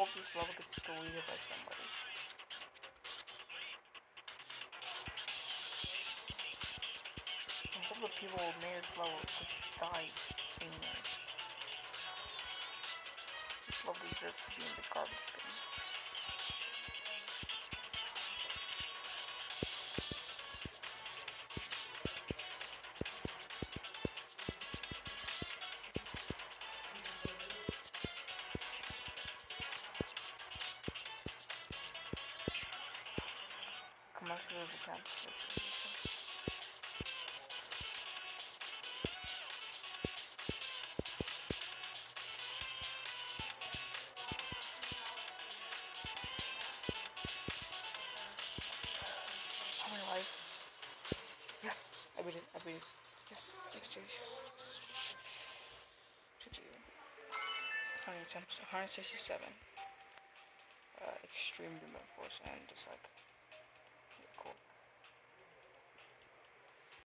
hope this level gets deleted by somebody. I hope the people who made this level just die sooner. This level deserves to be in the garbage bin. Commences of attempt. How many life? Yes, I beat it. I beat it. Yes, yes, yes, yes. How many attempts? 167. Extreme boom, of course, and just like